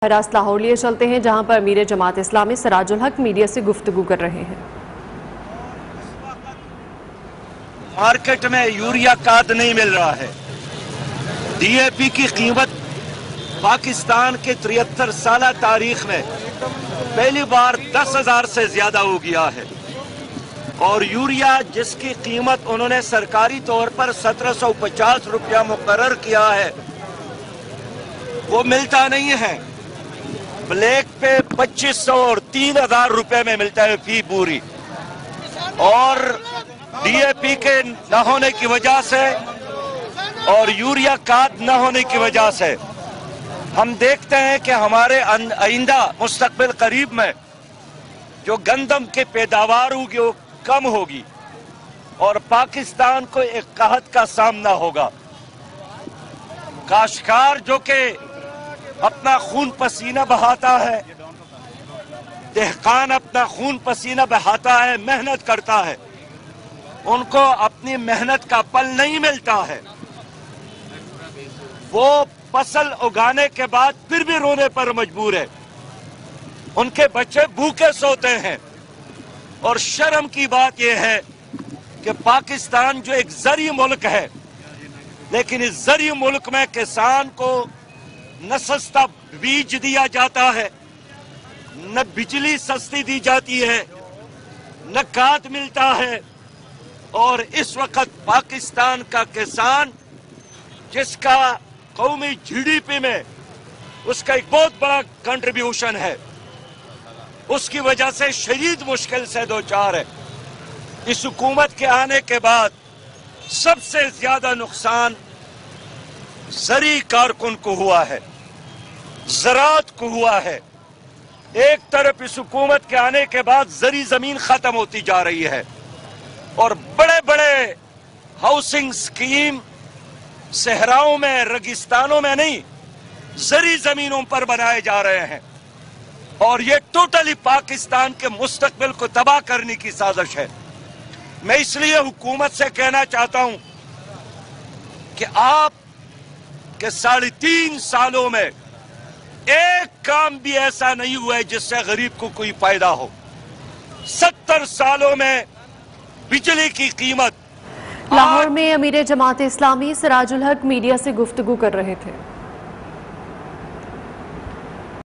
راست لاہور لیے چلتے ہیں جہاں پر امیر جماعت اسلامی سراج الحق میڈیا سے گفتگو کر رہے ہیں۔ مارکیٹ میں یوریا کھاد نہیں مل رہا ہے۔ ڈی اے پی کی قیمت پاکستان کے 73 سالہ تاریخ میں پہلی بار 10,000 سے زیادہ ہو گیا ہے، اور یوریا جس کی قیمت انہوں نے سرکاری طور پر 1750 روپیہ مقرر کیا ہے وہ ملتا نہیں ہے۔ بلیک پہ 2500 اور 3000 روپے میں ملتا ہے فی بوری، اور ڈی اے پی کے نہ ہونے کی وجہ سے اور یوریا کھاد نہ ہونے کی وجہ سے ہم دیکھتے ہیں کہ ہمارے آئندہ مستقبل قریب میں جو گندم کی پیداوار ہوگی وہ کم ہوگی اور پاکستان کو ایک قحط کا سامنا ہوگا۔ کاشتکار جو کہ اپنا خون پسینہ بہاتا ہے، دہقان اپنا خون پسینہ بہاتا ہے، محنت کرتا ہے، ان کو اپنی محنت کا پل نہیں ملتا ہے۔ وہ فصل اگانے کے بعد پھر بھی رونے پر مجبور ہے، ان کے بچے بھوکے سوتے ہیں۔ اور شرم کی بات یہ ہے کہ پاکستان جو ایک زرعی ملک ہے، لیکن اس زرعی ملک میں کسان کو نہ سستا بیج دیا جاتا ہے، نہ بجلی سستی دی جاتی ہے، نہ کھاد ملتا ہے، اور اس وقت پاکستان کا کسان جس کا قومی جی ڈی پی میں اس کا ایک بہت بڑا کنٹریبیوشن ہے، اس کی وجہ سے شدید مشکل سے دوچار ہے۔ اس حکومت کے آنے کے بعد سب سے زیادہ نقصان زرعی کارکن کو ہوا ہے، زراعت کو ہوا ہے۔ ایک طرف اس حکومت کے آنے کے بعد زرعی زمین ختم ہوتی جا رہی ہے، اور بڑے بڑے ہاؤسنگ سکیم صحراؤں میں، ریگستانوں میں نہیں، زرعی زمینوں پر بنائے جا رہے ہیں، اور یہ ٹوٹلی پاکستان کے مستقبل کو تباہ کرنے کی سازش ہے۔ میں اس لیے حکومت سے کہنا چاہتا ہوں کہ آپ کے 3.5 سالوں میں ایک کام بھی ایسا نہیں ہوا ہے جس سے غریب کو کوئی فائدہ ہو۔ 70 سالوں میں بجلی کی قیمت لاہور میں امیر جماعت اسلامی سراج الحق میڈیا سے گفتگو کر رہے تھے۔